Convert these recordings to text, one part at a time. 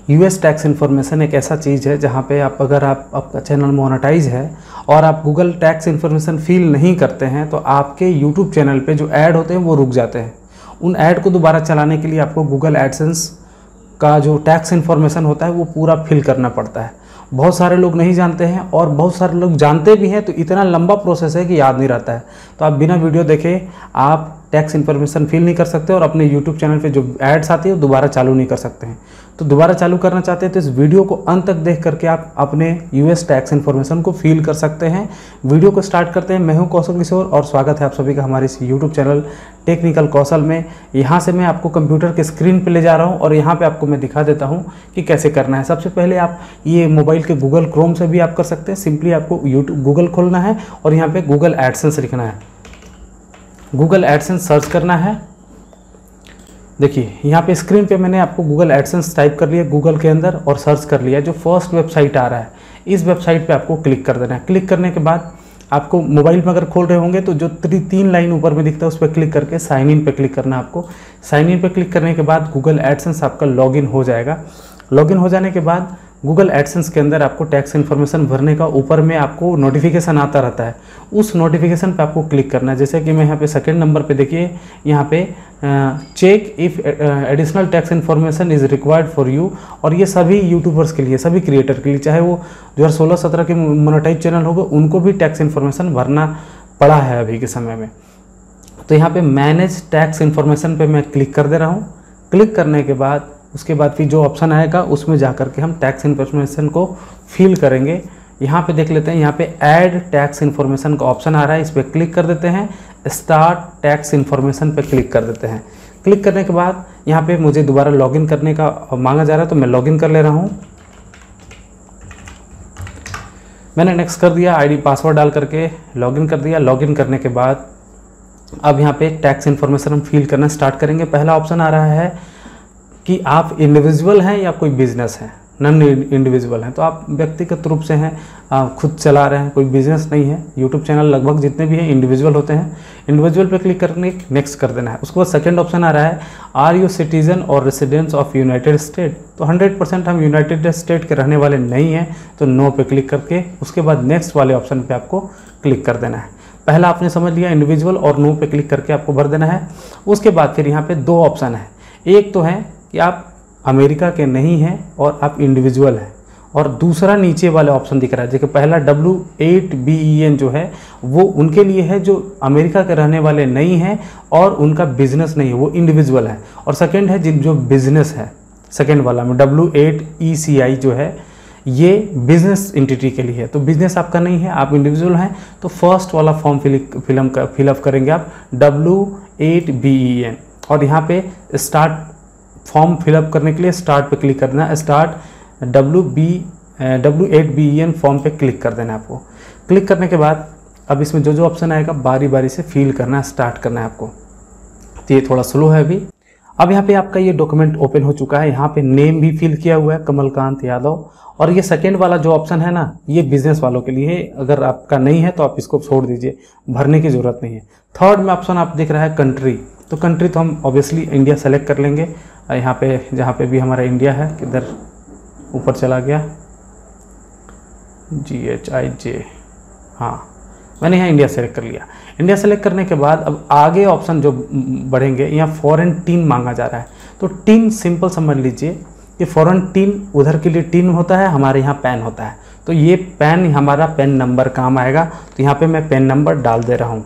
US tax information एक ऐसा चीज़ है जहाँ पे अगर आपका चैनल मोनेटाइज है और आप गूगल टैक्स इन्फॉर्मेशन फिल नहीं करते हैं तो आपके यूट्यूब चैनल पे जो ऐड होते हैं वो रुक जाते हैं। उन ऐड को दोबारा चलाने के लिए आपको गूगल एडसेंस का जो टैक्स इन्फॉर्मेशन होता है वो पूरा फिल करना पड़ता है। बहुत सारे लोग नहीं जानते हैं और बहुत सारे लोग जानते भी हैं तो इतना लंबा प्रोसेस है कि याद नहीं रहता है। तो आप बिना वीडियो देखे आप टैक्स इन्फॉर्मेशन फिल नहीं कर सकते और अपने यूट्यूब चैनल पे जो एड्स आती है वो दोबारा चालू नहीं कर सकते हैं। तो दोबारा चालू करना चाहते हैं तो इस वीडियो को अंत तक देख करके आप अपने यूएस टैक्स इन्फॉर्मेशन को फिल कर सकते हैं। वीडियो को स्टार्ट करते हैं। मैं हूं कौशल किशोर और स्वागत है आप सभी का हमारे इस यूट्यूब चैनल टेक्निकल कौशल में। यहाँ से मैं आपको कंप्यूटर के स्क्रीन पे ले जा रहा हूँ और यहाँ पे आपको मैं दिखा देता हूँ कि कैसे करना है। सबसे पहले आप ये मोबाइल के गूगल क्रोम से भी आप कर सकते हैं। सिंपली आपको यूट्यूब गूगल खोलना है और यहाँ पे गूगल एडसेंस लिखना है। गूगल एडसेंस सर्च करना है। देखिए यहाँ पे स्क्रीन पे मैंने आपको गूगल एडसेंस टाइप कर लिया गूगल के अंदर और सर्च कर लिया। जो फर्स्ट वेबसाइट आ रहा है इस वेबसाइट पे आपको क्लिक कर देना है। क्लिक करने के बाद आपको मोबाइल में अगर खोल रहे होंगे तो जो तीन लाइन ऊपर में दिखता है उस पर क्लिक करके साइन इन पे क्लिक करना है आपको। साइन इन पे क्लिक करने के बाद गूगल एडसेंस आपका लॉगिन हो जाएगा। लॉगिन हो जाने के बाद गूगल एडसेंस के अंदर आपको टैक्स इन्फॉर्मेशन भरने का ऊपर में आपको नोटिफिकेशन आता रहता है। उस नोटिफिकेशन पे आपको क्लिक करना है। जैसे कि मैं यहाँ पे सेकंड नंबर पे देखिए यहाँ पे check if additional tax information is required for you. और ये सभी यूट्यूबर्स के लिए, सभी क्रिएटर के लिए, चाहे वो 2016-17 के मोनेटाइज चैनल होगा उनको भी टैक्स इन्फॉर्मेशन भरना पड़ा है अभी के समय में। तो यहाँ पे मैनेज टैक्स इन्फॉर्मेशन पे मैं क्लिक कर दे रहा हूँ। क्लिक करने के बाद उसके बाद फिर जो ऑप्शन आएगा उसमें जा कर के हम टैक्स इन्फॉर्मेशन को फिल करेंगे। यहाँ पे देख लेते हैं, यहाँ पे ऐड टैक्स इन्फॉर्मेशन का ऑप्शन आ रहा है, इस पर क्लिक कर देते हैं। स्टार्ट टैक्स इन्फॉर्मेशन पे क्लिक कर देते हैं। क्लिक करने के बाद यहाँ पे मुझे दोबारा लॉगिन करने का मांगा जा रहा है तो मैं लॉगिन कर ले रहा हूँ। मैंने नेक्स्ट कर दिया, आईडी पासवर्ड डाल करके लॉगिन कर दिया। लॉगिन करने के बाद अब यहाँ पे टैक्स इन्फॉर्मेशन हम फिल करना स्टार्ट करेंगे। पहला ऑप्शन आ रहा है कि आप इंडिविजुअल हैं या कोई बिजनेस है। नॉन इंडिविजुअल हैं तो आप व्यक्तिगत रूप से हैं, खुद चला रहे हैं, कोई बिजनेस नहीं है। यूट्यूब चैनल लगभग जितने भी हैं इंडिविजुअल होते हैं। इंडिविजुअल पे क्लिक करने नेक्स्ट कर देना है। उसके बाद सेकंड ऑप्शन आ रहा है आर यू सिटीजन और रेसिडेंट्स ऑफ यूनाइटेड स्टेट। तो 100% हम यूनाइटेड स्टेट के रहने वाले नहीं हैं तो नो पे क्लिक करके उसके बाद नेक्स्ट वाले ऑप्शन पर आपको क्लिक कर देना है। पहला आपने समझ लिया इंडिविजुअल और नो पे क्लिक करके आपको भर देना है। उसके बाद फिर यहाँ पे दो ऑप्शन है। एक तो है कि आप अमेरिका के नहीं हैं और आप इंडिविजुअल हैं, और दूसरा नीचे वाला ऑप्शन दिख रहा है। देखिए पहला W8BEN जो है वो उनके लिए है जो अमेरिका के रहने वाले नहीं हैं और उनका बिजनेस नहीं है, वो इंडिविजुअल है। और सेकंड है जो बिजनेस है, सेकंड वाला में W8ECI जो है ये बिजनेस एंटिटी के लिए है। तो बिजनेस आपका नहीं है, आप इंडिविजुअल हैं तो फर्स्ट वाला फॉर्म फिलअप करेंगे आप W8BEN और यहाँ पे स्टार्ट फॉर्म फिलअप करने के लिए स्टार्ट पे क्लिक कर देना है। स्टार्ट W8BEN फॉर्म पे क्लिक कर देना है आपको। क्लिक करने के बाद अब इसमें जो ऑप्शन आएगा बारी बारी से फिल करना स्टार्ट करना है आपको। तो ये थोड़ा स्लो है अभी। अब यहाँ पे आपका ये डॉक्यूमेंट ओपन हो चुका है। यहाँ पे नेम भी फिल किया हुआ है कमलकांत यादव। और ये सेकेंड वाला जो ऑप्शन है ना ये बिजनेस वालों के लिए है। अगर आपका नहीं है तो आप इसको छोड़ दीजिए, भरने की ज़रूरत नहीं है। थर्ड में ऑप्शन आप दिख रहा है कंट्री। तो कंट्री तो हम ऑब्वियसली इंडिया सेलेक्ट कर लेंगे। यहाँ पे जहाँ पे भी हमारा इंडिया है, किधर ऊपर चला गया GHIJ, हाँ मैंने यहाँ इंडिया सेलेक्ट कर लिया। इंडिया सेलेक्ट करने के बाद अब आगे ऑप्शन जो बढ़ेंगे यहाँ फॉरेन टीन मांगा जा रहा है। तो टीन सिंपल समझ लीजिए कि फॉरेन टीन उधर के लिए टीन होता है, हमारे यहाँ पैन होता है। तो ये पैन हमारा पैन नंबर काम आएगा। तो यहाँ पे मैं पैन नंबर डाल दे रहा हूँ।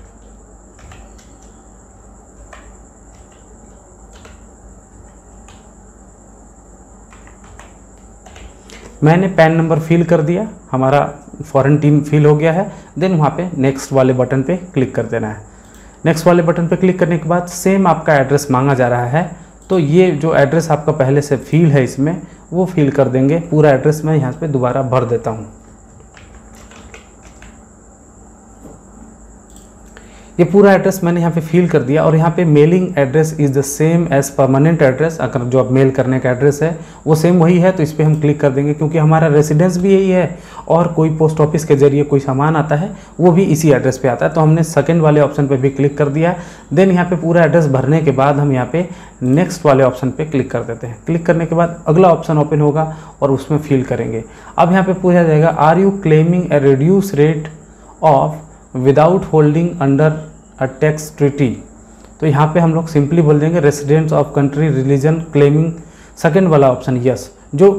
मैंने पैन नंबर फिल कर दिया, हमारा फॉरेन टीम फिल हो गया है। देन वहाँ पे नेक्स्ट वाले बटन पे क्लिक कर देना है। नेक्स्ट वाले बटन पे क्लिक करने के बाद सेम आपका एड्रेस मांगा जा रहा है। तो ये जो एड्रेस आपका पहले से फिल है इसमें वो फिल कर देंगे। पूरा एड्रेस मैं यहाँ पे दोबारा भर देता हूँ। ये पूरा एड्रेस मैंने यहाँ पे फिल कर दिया और यहाँ पे mailing address is the same as permanent address. अगर जो अब मेल करने का एड्रेस है वो सेम वही है तो इस पर हम क्लिक कर देंगे, क्योंकि हमारा रेसिडेंस भी यही है और कोई पोस्ट ऑफिस के जरिए कोई सामान आता है वो भी इसी एड्रेस पे आता है। तो हमने सेकंड वाले ऑप्शन पे भी क्लिक कर दिया। देन यहाँ पे पूरा एड्रेस भरने के बाद हम यहाँ पे नेक्स्ट वाले ऑप्शन पे क्लिक कर देते हैं। क्लिक करने के बाद अगला ऑप्शन ओपन होगा और उसमें फिल करेंगे। अब यहाँ पे पूछा जाएगा are you claiming a reduce rate of withholding under a tax treaty. तो यहाँ पे हम लोग सिंपली बोल देंगे residents of country religion claiming second वाला ऑप्शन यस।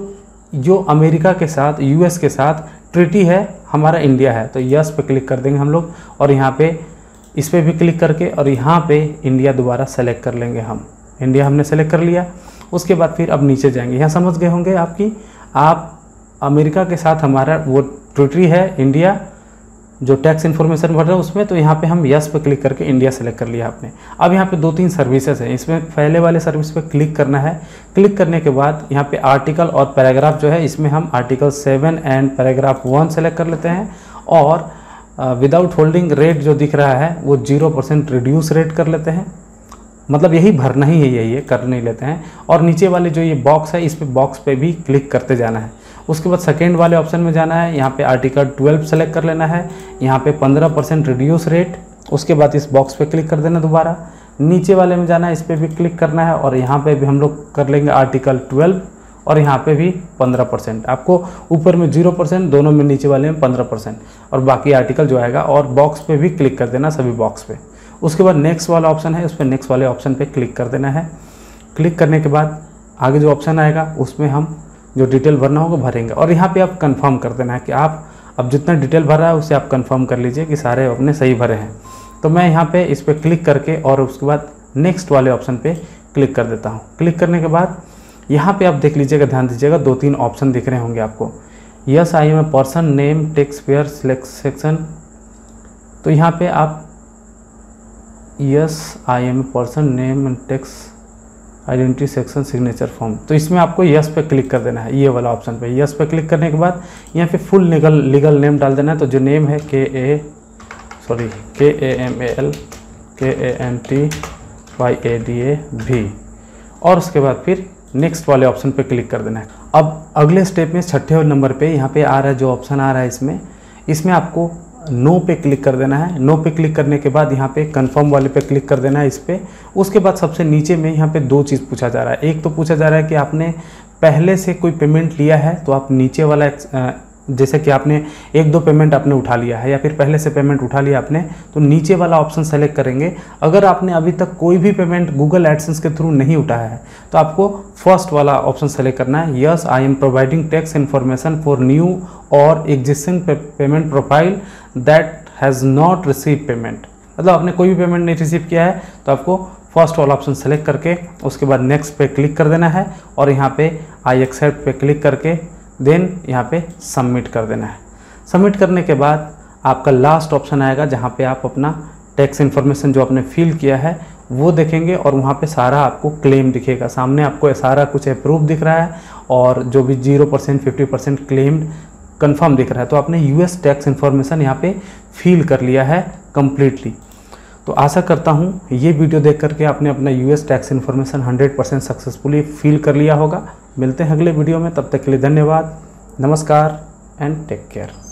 जो अमेरिका के साथ यूएस के साथ ट्रीटी है हमारा इंडिया है तो यस पे क्लिक कर देंगे हम लोग और यहाँ पे इस पर भी क्लिक करके और यहाँ पे इंडिया दोबारा सेलेक्ट कर लेंगे। हम इंडिया हमने सेलेक्ट कर लिया। उसके बाद फिर अब नीचे जाएंगे। यहाँ समझ गए होंगे आप अमेरिका के साथ हमारा वो ट्रीटी है इंडिया जो टैक्स इन्फॉर्मेशन भर रहा है उसमें, तो यहाँ पे हम यस पे क्लिक करके इंडिया सेलेक्ट कर लिया आपने। अब यहाँ पे 2-3 सर्विसेज हैं, इसमें पहले वाले सर्विस पे क्लिक करना है। क्लिक करने के बाद यहाँ पे आर्टिकल और पैराग्राफ जो है इसमें हम आर्टिकल 7 एंड पैराग्राफ 1 सेलेक्ट कर लेते हैं और विदाउट होल्डिंग रेट जो दिख रहा है वो 0% रिड्यूस रेट कर लेते हैं। मतलब यही भरना ही है, यही कर नहीं लेते हैं। और नीचे वाले जो ये बॉक्स है इस पे बॉक्स पे भी क्लिक करते जाना है। उसके बाद सेकेंड वाले ऑप्शन में जाना है। यहाँ पे आर्टिकल 12 सेलेक्ट कर लेना है। यहाँ पे 15% रिड्यूस रेट। उसके बाद इस बॉक्स पे क्लिक कर देना दोबारा। नीचे वाले में जाना है, इस पर भी क्लिक करना है और यहाँ पे भी हम लोग कर लेंगे आर्टिकल 12 और यहाँ पे भी 15%। आपको ऊपर में 0%, दोनों में नीचे वाले में 15% और बाकी आर्टिकल जो आएगा। और बॉक्स पे भी क्लिक कर देना सभी बॉक्स पे। उसके बाद नेक्स्ट वाला ऑप्शन है, उस पर नेक्स्ट वाले ऑप्शन पे क्लिक कर देना है। क्लिक करने के बाद आगे जो ऑप्शन आएगा उसमें हम जो डिटेल भरना होगा भरेंगे और यहाँ पे आप कंफर्म कर देना है कि आप अब जितना डिटेल भरा है उसे आप कंफर्म कर लीजिए कि सारे अपने सही भरे हैं। तो मैं यहाँ पे इस पर क्लिक करके और उसके बाद नेक्स्ट वाले ऑप्शन पे क्लिक कर देता हूँ। क्लिक करने के बाद यहाँ पे आप देख लीजिएगा, ध्यान दीजिएगा, 2-3 ऑप्शन दिख रहे होंगे आपको। Yes I am a person, name, tax payer, select section. तो यहाँ पे आप yes I am a person, name and tax identity section, signature form. तो इसमें आपको यस पे क्लिक कर देना है, ये वाला ऑप्शन पे। यस पे क्लिक करने के बाद यहाँ पे फुल लीगल नेम डाल देना है। तो जो नेम है KAMAL KANTYADA और उसके बाद फिर नेक्स्ट वाले ऑप्शन पे क्लिक कर देना है। अब अगले स्टेप में 6ठे नंबर पे यहाँ पे आ रहा है जो ऑप्शन आ रहा है इसमें आपको नो पे क्लिक कर देना है। नो पे क्लिक करने के बाद यहाँ पे कंफर्म वाले पे क्लिक कर देना है इस पर। उसके बाद सबसे नीचे में यहाँ पे 2 चीज़ पूछा जा रहा है। एक तो पूछा जा रहा है कि आपने पहले से कोई पेमेंट लिया है, तो आप नीचे वाला जैसे कि आपने 1-2 पेमेंट आपने उठा लिया है या फिर पहले से पेमेंट उठा लिया आपने, तो नीचे वाला ऑप्शन सेलेक्ट करेंगे। अगर आपने अभी तक कोई भी पेमेंट गूगल एडसेंस के थ्रू नहीं उठाया है तो आपको फर्स्ट वाला ऑप्शन सेलेक्ट करना है। Yes I am providing tax information for new और existing payment profile that has not receive payment. मतलब आपने कोई भी पेमेंट नहीं रिसीव किया है तो आपको फर्स्ट वाला ऑप्शन सेलेक्ट करके उसके बाद नेक्स्ट पे क्लिक कर देना है और यहाँ पे आई एक्सेप्ट पे क्लिक करके देन यहाँ पे सबमिट कर देना है। सबमिट करने के बाद आपका लास्ट ऑप्शन आएगा जहाँ पे आप अपना टैक्स इन्फॉर्मेशन जो आपने फिल किया है वो देखेंगे और वहाँ पे सारा आपको क्लेम दिखेगा। सामने आपको सारा कुछ अप्रूव दिख रहा है और जो भी 0% 50% क्लेम्ड कंफर्म दिख रहा है। तो आपने यूएस टैक्स इन्फॉर्मेशन यहाँ पे फिल कर लिया है कम्प्लीटली। तो आशा करता हूँ ये वीडियो देख करके आपने अपना US tax information 100% successfully fill कर लिया होगा। मिलते हैं अगले वीडियो में, तब तक के लिए धन्यवाद, नमस्कार एंड टेक केयर।